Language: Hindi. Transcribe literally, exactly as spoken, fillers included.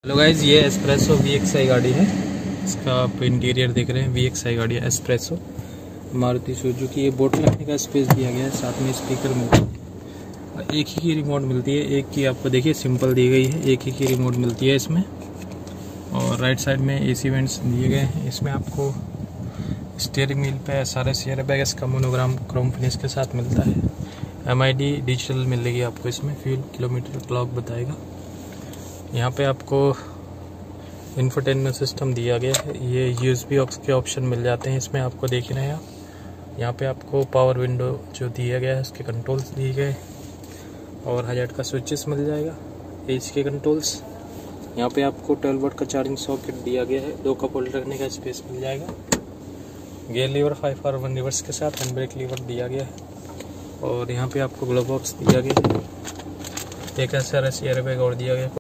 हेलो गाइज, ये एस्प्रेसो वी एक्स आई गाड़ी है। इसका आप इंटीरियर देख रहे हैं। वी एक्स आई गाड़ी है एस्प्रेसो मारुति सुजुकी। ये बोतल रखने का स्पेस दिया गया है, साथ में स्पीकर मिलता है। एक ही की रिमोट मिलती है, एक की आपको देखिए सिंपल दी गई है, एक ही की रिमोट मिलती है इसमें। और राइट साइड में एसी वेंट्स दिए गए हैं। इसमें आपको स्टीयरिंग व्हील पे सारे एयर बैग इसका मोनोग्राम क्रोम फिनिश के साथ मिलता है। एम आई डी डिजिटल मिलेगी आपको इसमें। फ्यूल किलोमीटर क्लॉक बताएगा। यहाँ पे आपको इंफोटेनमेंट सिस्टम दिया गया है। ये यूएसबी ऑक्स के ऑप्शन मिल जाते हैं इसमें, आपको देख रहे हैं आप। यहाँ पे आपको पावर विंडो जो दिया गया है उसके कंट्रोल्स दिए गए और हज़ार का स्विचेस मिल जाएगा, एज के कंट्रोल्स। यहाँ पे आपको ट्वेल्व वोल्ट का चार्जिंग सॉकेट दिया गया है। दो कप होल्डर रखने का स्पेस मिल जाएगा। Gear lever five R one reverse के साथ हैंड ब्रेक लीवर दिया गया है। और यहाँ पे आपको ग्लव बॉक्स दिया गया है। एक ऐसा एयर बैग और दिया गया है।